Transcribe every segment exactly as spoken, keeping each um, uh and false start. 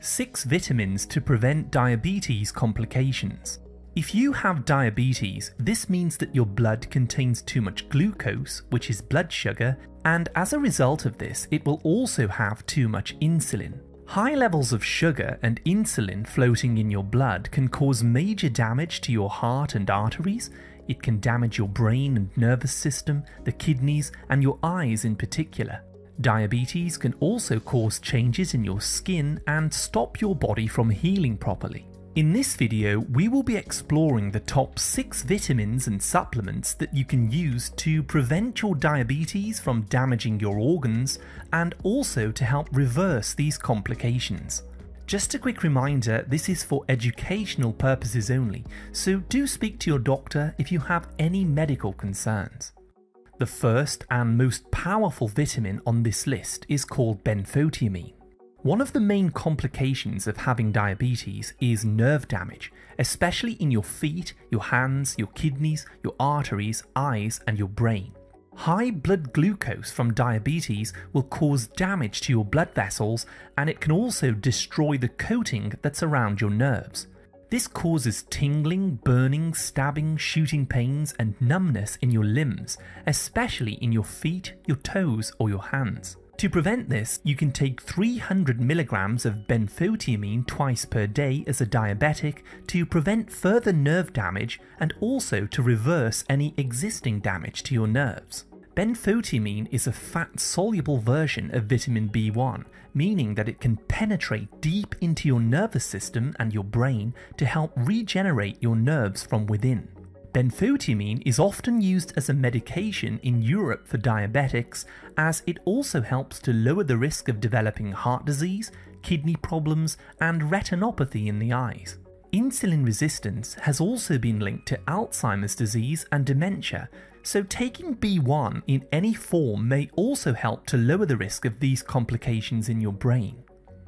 Six vitamins to prevent diabetes complications. If you have diabetes, this means that your blood contains too much glucose, which is blood sugar, and as a result of this, it will also have too much insulin. High levels of sugar and insulin floating in your blood can cause major damage to your heart and arteries. It can damage your brain and nervous system, the kidneys, and your eyes in particular. Diabetes can also cause changes in your skin and stop your body from healing properly. In this video, we will be exploring the top six vitamins and supplements that you can use to prevent your diabetes from damaging your organs and also to help reverse these complications. Just a quick reminder, this is for educational purposes only, so do speak to your doctor if you have any medical concerns. The first and most powerful vitamin on this list is called benfotiamine. One of the main complications of having diabetes is nerve damage, especially in your feet, your hands, your kidneys, your arteries, eyes, and your brain. High blood glucose from diabetes will cause damage to your blood vessels, and it can also destroy the coating that's around your nerves. This causes tingling, burning, stabbing, shooting pains, and numbness in your limbs, especially in your feet, your toes, or your hands. To prevent this, you can take three hundred milligrams of benfotiamine twice per day as a diabetic to prevent further nerve damage and also to reverse any existing damage to your nerves. Benfotiamine is a fat-soluble version of vitamin B one, meaning that it can penetrate deep into your nervous system and your brain to help regenerate your nerves from within. Benfotiamine is often used as a medication in Europe for diabetics, as it also helps to lower the risk of developing heart disease, kidney problems, and retinopathy in the eyes. Insulin resistance has also been linked to Alzheimer's disease and dementia, so taking B one in any form may also help to lower the risk of these complications in your brain.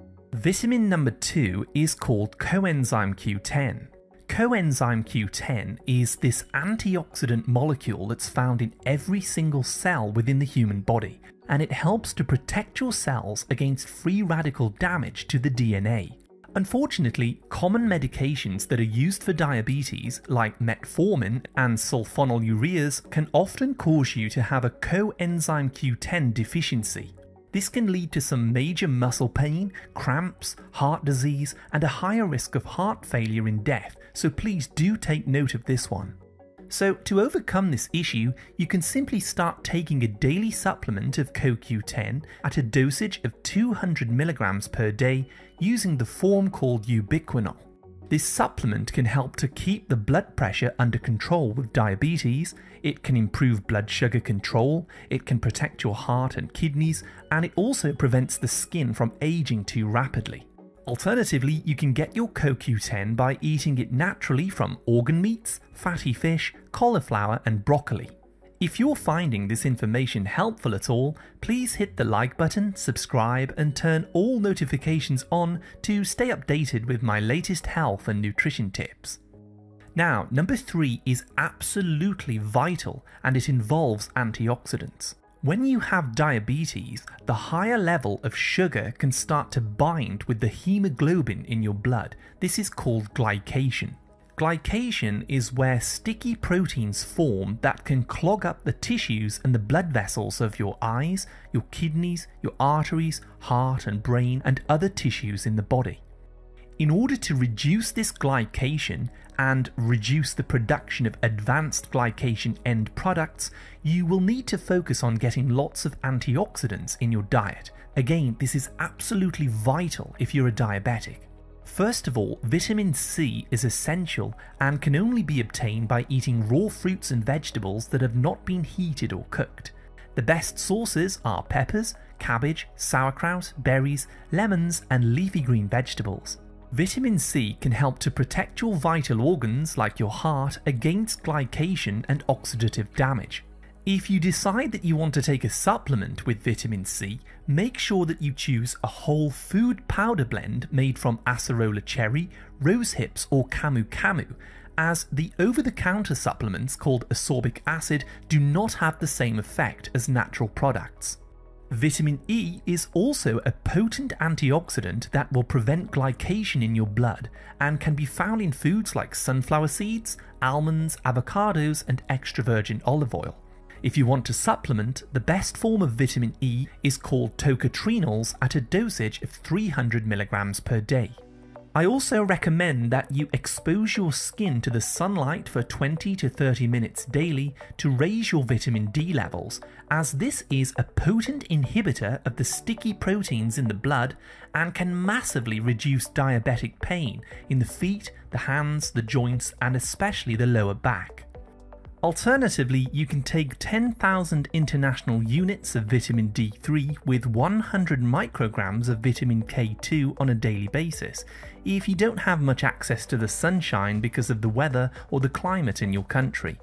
Vitamin number two is called coenzyme Q ten. Coenzyme Q ten is this antioxidant molecule that's found in every single cell within the human body, and it helps to protect your cells against free radical damage to the D N A. Unfortunately, common medications that are used for diabetes, like metformin and sulfonylureas, can often cause you to have a coenzyme Q ten deficiency. This can lead to some major muscle pain, cramps, heart disease, and a higher risk of heart failure and death, so please do take note of this one. So to overcome this issue, you can simply start taking a daily supplement of co Q ten at a dosage of two hundred milligrams per day using the form called ubiquinol. This supplement can help to keep the blood pressure under control with diabetes, it can improve blood sugar control, it can protect your heart and kidneys, and it also prevents the skin from aging too rapidly. Alternatively, you can get your co Q ten by eating it naturally from organ meats, fatty fish, cauliflower, and broccoli. If you're finding this information helpful at all, please hit the like button, subscribe, and turn all notifications on to stay updated with my latest health and nutrition tips. Now, number three is absolutely vital, and it involves antioxidants. When you have diabetes, the higher level of sugar can start to bind with the hemoglobin in your blood. This is called glycation. Glycation is where sticky proteins form that can clog up the tissues and the blood vessels of your eyes, your kidneys, your arteries, heart and brain, and other tissues in the body. In order to reduce this glycation and reduce the production of advanced glycation end products, you will need to focus on getting lots of antioxidants in your diet. Again, this is absolutely vital if you're a diabetic. First of all, vitamin C is essential and can only be obtained by eating raw fruits and vegetables that have not been heated or cooked. The best sources are peppers, cabbage, sauerkraut, berries, lemons, and leafy green vegetables. Vitamin C can help to protect your vital organs like your heart against glycation and oxidative damage. If you decide that you want to take a supplement with vitamin C, make sure that you choose a whole food powder blend made from acerola cherry, rose hips, or camu camu, as the over-the-counter supplements called ascorbic acid do not have the same effect as natural products. Vitamin E is also a potent antioxidant that will prevent glycation in your blood and can be found in foods like sunflower seeds, almonds, avocados, and extra virgin olive oil. If you want to supplement, the best form of vitamin E is called tocotrienols at a dosage of three hundred milligrams per day. I also recommend that you expose your skin to the sunlight for twenty to thirty minutes daily to raise your vitamin D levels, as this is a potent inhibitor of the sticky proteins in the blood and can massively reduce diabetic pain in the feet, the hands, the joints, and especially the lower back. Alternatively, you can take ten thousand international units of vitamin D three with one hundred micrograms of vitamin K two on a daily basis, if you don't have much access to the sunshine because of the weather or the climate in your country.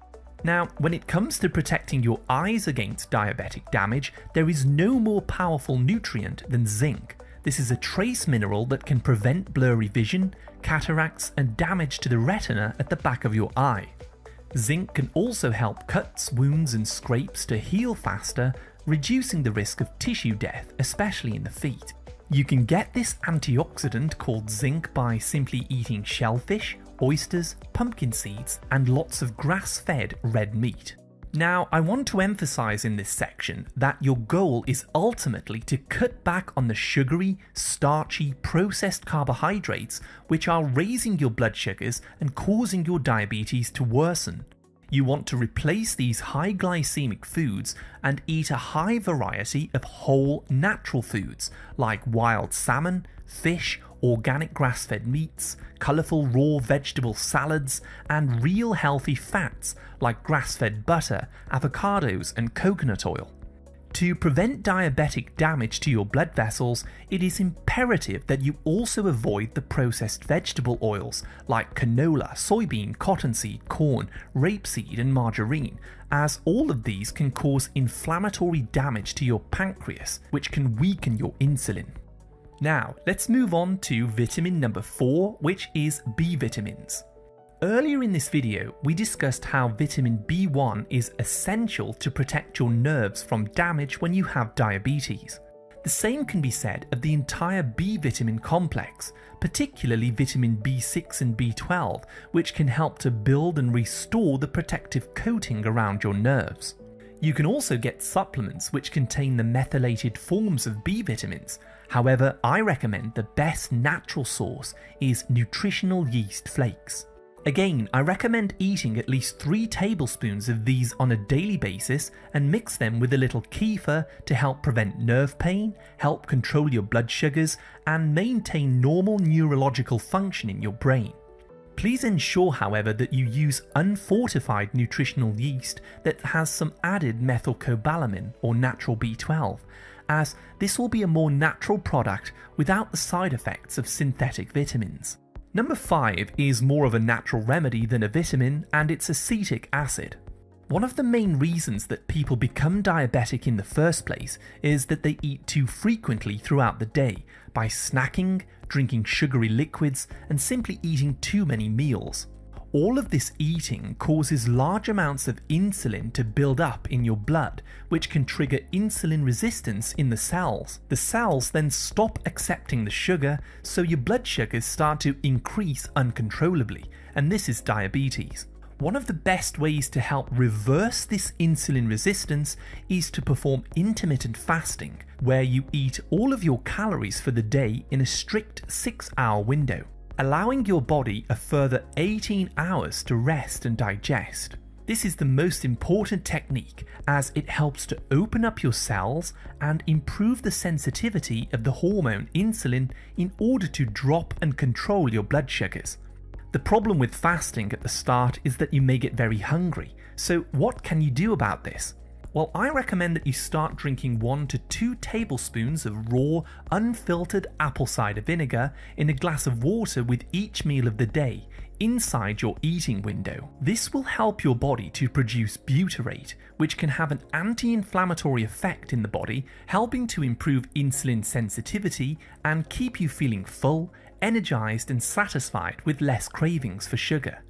Now, when it comes to protecting your eyes against diabetic damage, there is no more powerful nutrient than zinc. This is a trace mineral that can prevent blurry vision, cataracts, and damage to the retina at the back of your eye. Zinc can also help cuts, wounds, and scrapes to heal faster, reducing the risk of tissue death, especially in the feet. You can get this antioxidant called zinc by simply eating shellfish, oysters, pumpkin seeds, and lots of grass-fed red meat. Now, I want to emphasize in this section that your goal is ultimately to cut back on the sugary, starchy, processed carbohydrates which are raising your blood sugars and causing your diabetes to worsen. You want to replace these high glycemic foods and eat a high variety of whole, natural foods like wild salmon, fish, organic grass-fed meats, colourful raw vegetable salads, and real healthy fats like grass-fed butter, avocados, and coconut oil. To prevent diabetic damage to your blood vessels, it is imperative that you also avoid the processed vegetable oils like canola, soybean, cottonseed, corn, rapeseed, and margarine, as all of these can cause inflammatory damage to your pancreas, which can weaken your insulin. Now, let's move on to vitamin number four, which is B vitamins. Earlier in this video, we discussed how vitamin B one is essential to protect your nerves from damage when you have diabetes. The same can be said of the entire B vitamin complex, particularly vitamin B six and B twelve, which can help to build and restore the protective coating around your nerves. You can also get supplements which contain the methylated forms of B vitamins. However, I recommend the best natural source is nutritional yeast flakes. Again, I recommend eating at least three tablespoons of these on a daily basis and mix them with a little kefir to help prevent nerve pain, help control your blood sugars, and maintain normal neurological function in your brain. Please ensure, however, that you use unfortified nutritional yeast that has some added methylcobalamin or natural B twelve, as this will be a more natural product without the side effects of synthetic vitamins. Number five is more of a natural remedy than a vitamin, and it's acetic acid. One of the main reasons that people become diabetic in the first place is that they eat too frequently throughout the day by snacking, drinking sugary liquids, and simply eating too many meals. All of this eating causes large amounts of insulin to build up in your blood, which can trigger insulin resistance in the cells. The cells then stop accepting the sugar, so your blood sugars start to increase uncontrollably, and this is diabetes. One of the best ways to help reverse this insulin resistance is to perform intermittent fasting, where you eat all of your calories for the day in a strict six hour window, allowing your body a further eighteen hours to rest and digest. This is the most important technique, as it helps to open up your cells and improve the sensitivity of the hormone insulin in order to drop and control your blood sugars. The problem with fasting at the start is that you may get very hungry, so what can you do about this? Well, I recommend that you start drinking one to two tablespoons of raw, unfiltered apple cider vinegar in a glass of water with each meal of the day, inside your eating window. This will help your body to produce butyrate, which can have an anti-inflammatory effect in the body, helping to improve insulin sensitivity and keep you feeling full, energized, and satisfied with less cravings for sugar.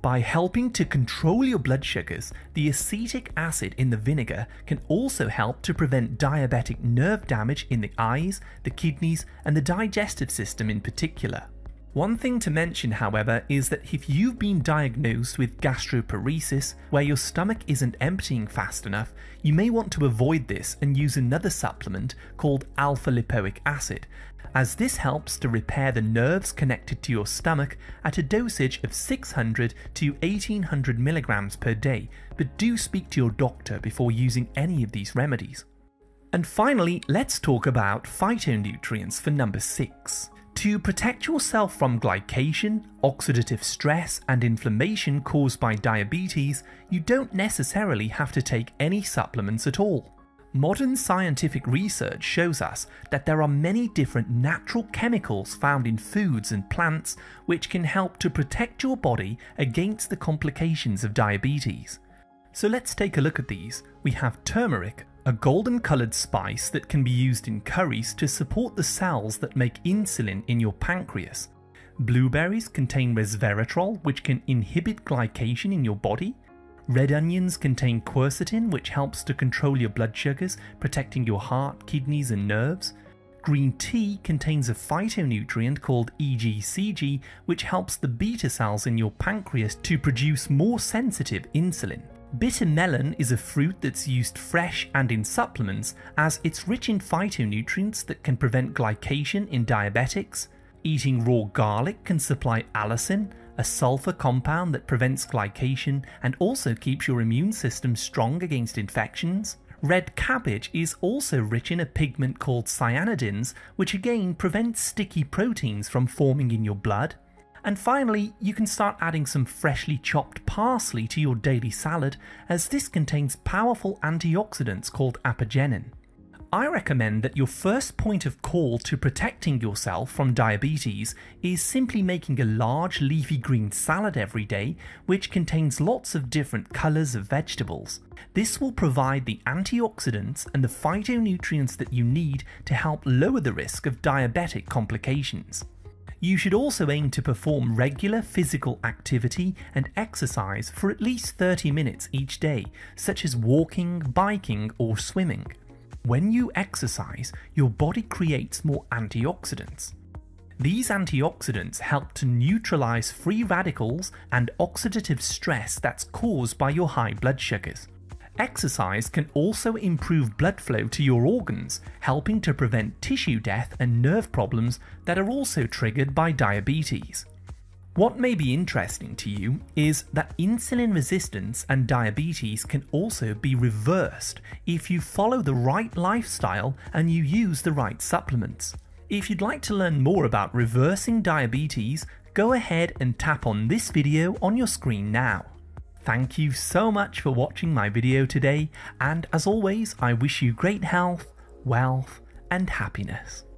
By helping to control your blood sugars, the acetic acid in the vinegar can also help to prevent diabetic nerve damage in the eyes, the kidneys, and the digestive system in particular. One thing to mention, however, is that if you've been diagnosed with gastroparesis, where your stomach isn't emptying fast enough, you may want to avoid this and use another supplement called alpha-lipoic acid, as this helps to repair the nerves connected to your stomach at a dosage of six hundred to eighteen hundred milligrams per day, but do speak to your doctor before using any of these remedies. And finally, let's talk about phytonutrients for number six. To protect yourself from glycation, oxidative stress, and inflammation caused by diabetes, you don't necessarily have to take any supplements at all. Modern scientific research shows us that there are many different natural chemicals found in foods and plants which can help to protect your body against the complications of diabetes. So let's take a look at these. We have turmeric, a golden coloured spice that can be used in curries to support the cells that make insulin in your pancreas. Blueberries contain resveratrol, which can inhibit glycation in your body. Red onions contain quercetin, which helps to control your blood sugars, protecting your heart, kidneys, and nerves. Green tea contains a phytonutrient called E G C G, which helps the beta cells in your pancreas to produce more sensitive insulin. Bitter melon is a fruit that's used fresh and in supplements, as it's rich in phytonutrients that can prevent glycation in diabetics. Eating raw garlic can supply allicin, a sulfur compound that prevents glycation and also keeps your immune system strong against infections. Red cabbage is also rich in a pigment called cyanidins, which again prevents sticky proteins from forming in your blood. And finally, you can start adding some freshly chopped parsley to your daily salad, as this contains powerful antioxidants called apigenin. I recommend that your first point of call to protecting yourself from diabetes is simply making a large leafy green salad every day, which contains lots of different colours of vegetables. This will provide the antioxidants and the phytonutrients that you need to help lower the risk of diabetic complications. You should also aim to perform regular physical activity and exercise for at least thirty minutes each day, such as walking, biking, or swimming. When you exercise, your body creates more antioxidants. These antioxidants help to neutralize free radicals and oxidative stress that's caused by your high blood sugars. Exercise can also improve blood flow to your organs, helping to prevent tissue death and nerve problems that are also triggered by diabetes. What may be interesting to you is that insulin resistance and diabetes can also be reversed if you follow the right lifestyle and you use the right supplements. If you'd like to learn more about reversing diabetes, go ahead and tap on this video on your screen now. Thank you so much for watching my video today, and as always, I wish you great health, wealth, and happiness.